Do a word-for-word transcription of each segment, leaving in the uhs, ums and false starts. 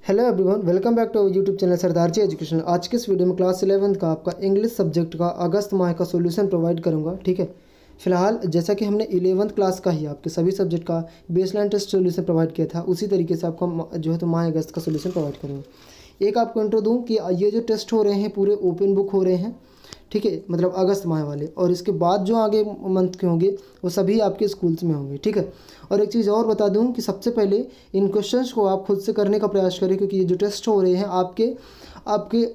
Hello everyone, welcome back to our YouTube channel Sardar ji education. आज के इस वीडियो में क्लास इलेवंथ का आपका इंग्लिश सब्जेक्ट का अगस्त माह का सॉल्यूशन प्रोवाइड करूंगा। ठीक है, फिलहाल जैसा कि हमने इलेवंथ क्लास का ही आपके सभी सब्जेक्ट का बेसलाइन टेस्ट सॉल्यूशन प्रोवाइड किया था, उसी तरीके से आपको जो है तो माह अगस्त का सॉल्यूशन प्रोवाइड करूँगा। एक आपको इंट्रो दूँ कि ये जो टेस्ट हो रहे हैं पूरे ओपन बुक हो रहे हैं, ठीक है, मतलब अगस्त माह वाले, और इसके बाद जो आगे मंथ के होंगे वो सभी आपके स्कूल्स में होंगे। ठीक है, और एक चीज़ और बता दूं कि सबसे पहले इन क्वेश्चंस को आप खुद से करने का प्रयास करें, क्योंकि ये जो टेस्ट हो रहे हैं आपके आपके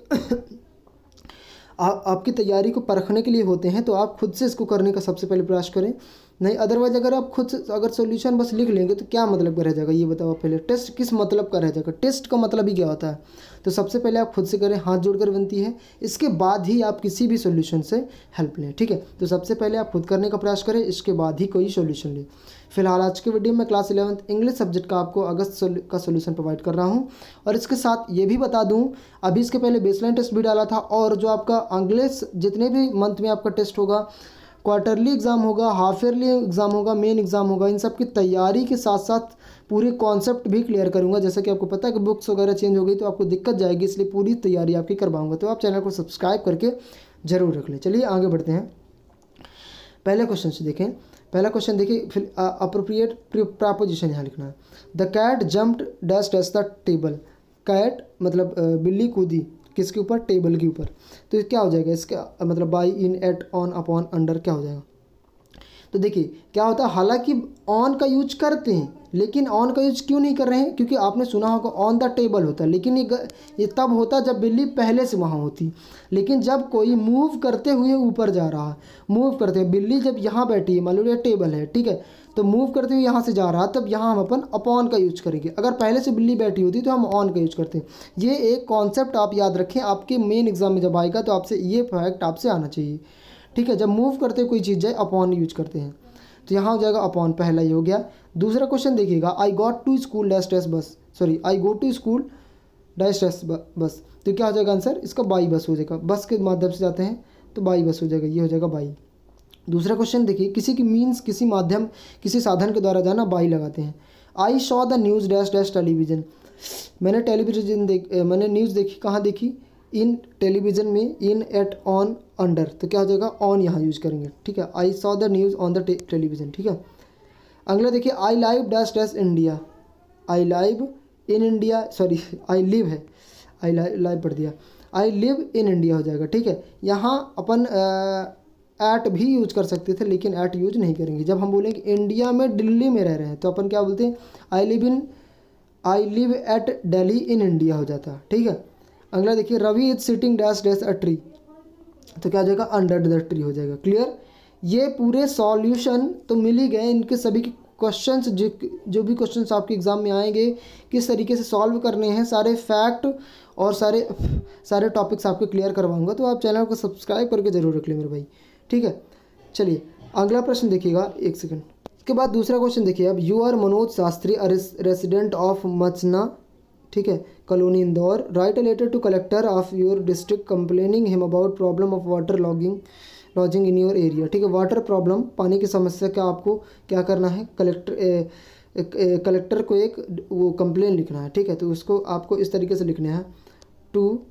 आ, आपकी तैयारी को परखने के लिए होते हैं, तो आप खुद से इसको करने का सबसे पहले प्रयास करें। नहीं अदरवाइज अगर आप खुद से अगर सॉल्यूशन बस लिख लेंगे तो क्या मतलब का रह जाएगा, ये बताओ आप पहले। टेस्ट किस मतलब का रह जाएगा, टेस्ट का मतलब ही क्या होता है। तो सबसे पहले आप खुद से करें, हाथ जोड़कर विनती है, इसके बाद ही आप किसी भी सॉल्यूशन से हेल्प लें। ठीक है, तो सबसे पहले आप खुद करने का प्रयास करें, इसके बाद ही कोई सॉल्यूशन लें। फिलहाल आज के वीडियो में क्लास इलेवंथ इंग्लिश सब्जेक्ट का आपको अगस्त का सॉल्यूशन प्रोवाइड कर रहा हूं, और इसके साथ ये भी बता दूं, अभी इसके पहले बेसलाइन टेस्ट भी डाला था, और जो आपका इंग्लिश जितने भी मंथ में आपका टेस्ट होगा, क्वार्टरली एग्ज़ाम होगा, हाफ ईयरली एग्ज़ाम होगा, मेन एग्ज़ाम होगा, इन सब की तैयारी के साथ साथ पूरे कॉन्सेप्ट भी क्लियर करूंगा। जैसे कि आपको पता है कि बुक्स वगैरह चेंज हो गई तो आपको दिक्कत जाएगी, इसलिए पूरी तैयारी आपकी करवाऊंगा। तो आप चैनल को सब्सक्राइब करके जरूर रख लें। चलिए आगे बढ़ते हैं, पहले क्वेश्चन से देखें। पहला क्वेश्चन देखिए, फिर अप्रोप्रिएट प्रपोजिशन यहाँ लिखना है। The cat jumped dash dash the table. Cat मतलब बिल्ली कूदी किसके ऊपर, टेबल के ऊपर। तो क्या हो जाएगा इसका मतलब, by, in, at, on, upon, under, क्या हो जाएगा। तो देखिए क्या होता है, हालांकि ऑन का यूज करते हैं, लेकिन ऑन का यूज क्यों नहीं कर रहे हैं, क्योंकि आपने सुना होगा ऑन द टेबल होता है, लेकिन ये ये तब होता जब बिल्ली पहले से वहाँ होती। लेकिन जब कोई मूव करते हुए ऊपर जा रहा है, मूव करते हुए बिल्ली जब यहाँ बैठी है, मान लो ये टेबल है, ठीक है, तो मूव करते हुए यहाँ से जा रहा है, तब यहाँ हम अपन अपॉन का यूज करेंगे। अगर पहले से बिल्ली बैठी होती तो हम ऑन का यूज करते हैं। ये एक कॉन्सेप्ट आप याद रखें, आपके मेन एग्जाम में जब आएगा तो आपसे ये फैक्ट आपसे आना चाहिए। ठीक है, जब मूव करते कोई चीज़ जाए अपॉन यूज करते हैं, तो यहाँ हो जाएगा अपॉन, पहला ही हो गया। दूसरा क्वेश्चन देखिएगा, I got to school dash dash bus, sorry I go to school dash dash bus, तो क्या हो जाएगा आंसर इसका, बाई बस हो जाएगा। बस के माध्यम से जाते हैं तो बाई बस हो जाएगा, ये हो जाएगा बाई। दूसरा क्वेश्चन देखिए, किसी की मीन्स किसी माध्यम किसी साधन के द्वारा जाना, बाई लगाते हैं। I saw the news dash dash television, मैंने टेलीविज़न देख मैंने न्यूज़ देखी, कहाँ देखी, इन टेलीविज़न में, इन, एट, ऑन, अंडर, तो क्या हो जाएगा ऑन यहाँ यूज करेंगे। ठीक है, I saw the news on the television. ठीक है, अगला देखिए, I live dash dash India, I live in India, sorry I live है, आई लाइव पढ़ दिया, आई लिव इन इंडिया हो जाएगा। ठीक है, यहाँ अपन एट भी यूज कर सकते थे, लेकिन एट यूज नहीं करेंगे। जब हम बोलेंगे इंडिया में दिल्ली में रह रहे हैं, तो अपन क्या बोलते हैं, I live in I live at Delhi in India हो जाता है। ठीक है, अगला देखिए, Ravi is sitting dash dash a tree, तो क्या हो जाएगा अंडर द ट्री हो जाएगा। क्लियर, ये पूरे सॉल्यूशन तो मिल ही गए, इनके सभी के क्वेश्चंस जो जो भी क्वेश्चंस आपके एग्जाम में आएंगे किस तरीके से सॉल्व करने हैं, सारे फैक्ट और सारे सारे टॉपिक्स आपके क्लियर करवाऊंगा। तो आप चैनल को सब्सक्राइब करके जरूर रख लें मेरे भाई। ठीक है, चलिए अगला प्रश्न देखिएगा, एक सेकंड। इसके बाद दूसरा क्वेश्चन देखिए, अब you are Manoj Shastri, resident of Machna, ठीक है, colony Indore, write a letter to collector of your district complaining him about problem of water logging lodging in your area. ठीक है, वाटर प्रॉब्लम, पानी की समस्या का आपको क्या करना है, कलेक्टर ए, ए, ए, कलेक्टर को एक वो कंप्लेन लिखना है। ठीक है, तो उसको आपको इस तरीके से लिखना है, टू,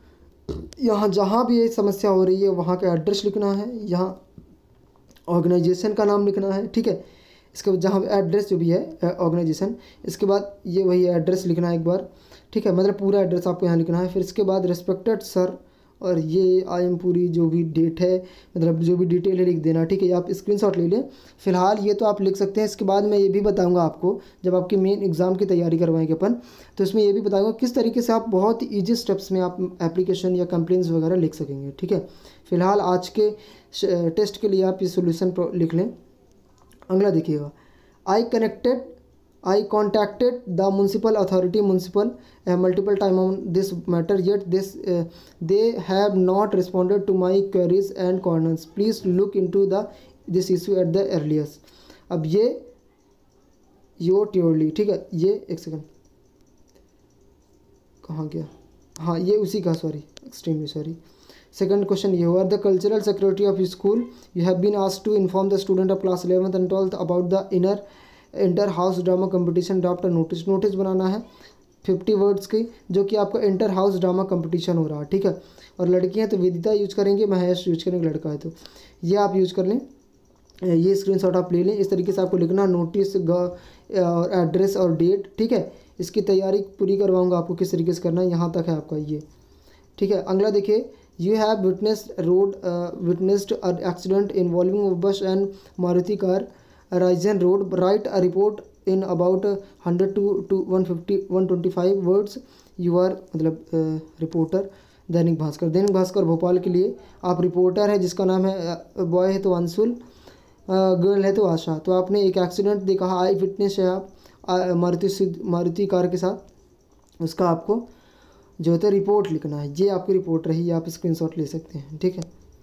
यहाँ जहाँ भी ये समस्या हो रही है वहाँ का एड्रेस लिखना है, यहाँ ऑर्गेनाइजेशन का नाम लिखना है। ठीक है, इसके बाद जहाँ एड्रेस जो भी है ऑर्गेनाइजेशन, इसके बाद ये वही एड्रेस लिखना है एक बार। ठीक है, मतलब पूरा एड्रेस आपको यहाँ लिखना है। फिर इसके बाद रिस्पेक्टेड सर, और ये आई एम पूरी जो भी डेट है, मतलब जो भी डिटेल है लिख देना। ठीक है, ये आप स्क्रीनशॉट ले लें। फिलहाल ये तो आप लिख सकते हैं। इसके बाद मैं ये भी बताऊंगा आपको, जब आपकी मेन एग्ज़ाम की तैयारी करवाएंगे अपन, तो इसमें ये भी बताऊंगा किस तरीके से आप बहुत ही ईजी स्टेप्स में आप एप्लीकेशन या कंप्लेंट्स वगैरह लिख सकेंगे। ठीक है, फिलहाल आज के टेस्ट के लिए आप ये सोल्यूशन लिख लें। अगला देखिएगा, I connected I contacted the municipal authority municipal uh, multiple time on this matter, yet this uh, they have not responded to my queries and concerns. Please look into the this issue at the earliest. अब ये your ट्योरली, ठीक है, ये एक second कहाँ गया, हाँ ये उसी का, sorry extremely sorry. Second question ये हुआ, the cultural secretary of school you have been asked to inform the student of class eleventh and twelfth about the inner inter house drama competition, draft a notice, notice बनाना है। Fifty words की, जो कि आपका inter house drama competition हो रहा है, ठीक है। और लड़की हैं तो वेदिता यूज करेंगे, महेश यूज करेंगे, लड़का है तो ये आप यूज कर लें। ये स्क्रीनशॉट आप ले लें। इस तरीके से आपको लिखना नोटिस और एड्रेस और डेट, ठीक है। इसकी तैयारी पूरी करवाऊंगा आपको किस तरीके से करना है, यहाँ तक है आपका ये, ठीक है। अगला देखिए, you have witnessed road witnessed accident involving bus and Maruti car Raisen road, write a report in about hundred two two one fifty one twenty five words. You are मतलब रिपोर्टर, दैनिक भास्कर। दैनिक भास्कर भोपाल के लिए आप रिपोर्टर है, जिसका नाम है, बॉय है तो अंशुल, गर्ल है तो आशा। तो आपने एक एक्सीडेंट देखा, आई विटनेस है आप मारुति मारुति कार के साथ, उसका आपको जो होता है रिपोर्ट लिखना है। ये आपकी रिपोर्ट रही, आप स्क्रीनशॉट ले सकते हैं, ठीक है।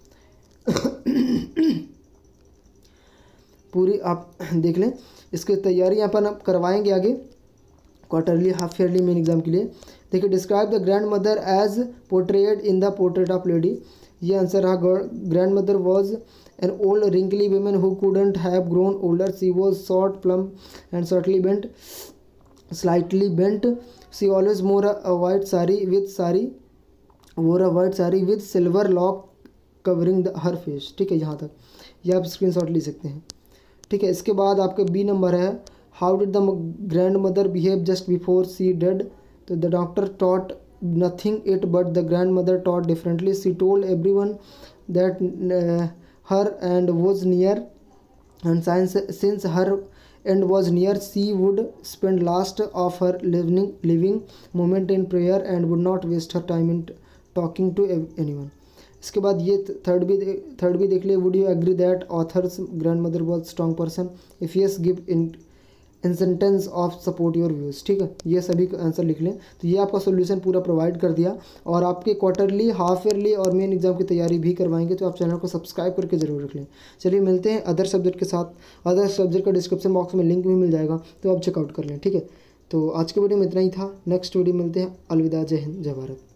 पूरी आप देख लें। इसकी तैयारी यहाँ पर करवाएंगे आगे quarterly, half yearly, main exam के लिए। देखिए, describe the grandmother as portrayed in the portrait of lady. ये आंसर रहा, ग्रैंड मदर वॉज an old wrinkly woman who couldn't have grown older. She was short, plump and slightly bent slightly bent. She always wore a white sari with sari wore a white sari with silver lock covering the, her face, ठीक है। यहाँ तक ये आप screenshot ले सकते हैं, ठीक है। इसके बाद आपके बी नंबर है, how did the grandmother behave just before she dead. तो the doctor thought nothing it but the grandmother thought differently. She told everyone that her and was near, and since since her end was near, she would spend last of her living living moment in prayer and would not waste her time in talking to anyone. इसके बाद ये third भी third भी देख लिए, would you agree that author's grandmother was strong person? If yes, give in in sentence of support your views, ठीक है। ये सभी आंसर लिख लें। तो ये आपका सोल्यूशन पूरा प्रोवाइड कर दिया, और आपके क्वार्टरली, हाफ ईयरली और मेन एग्जाम की तैयारी भी करवाएंगे, तो आप चैनल को सब्सक्राइब करके ज़रूर रख लें। चलिए मिलते हैं अदर सब्जेक्ट के साथ। अदर सब्जेक्ट का डिस्क्रिप्शन बॉक्स में लिंक भी मिल जाएगा, तो आप चेकआउट कर लें, ठीक है। तो आज के वीडियो में इतना ही था। नेक्स्ट वीडियो मिलते हैं। अलविदा, जय हिंद, जय भारत।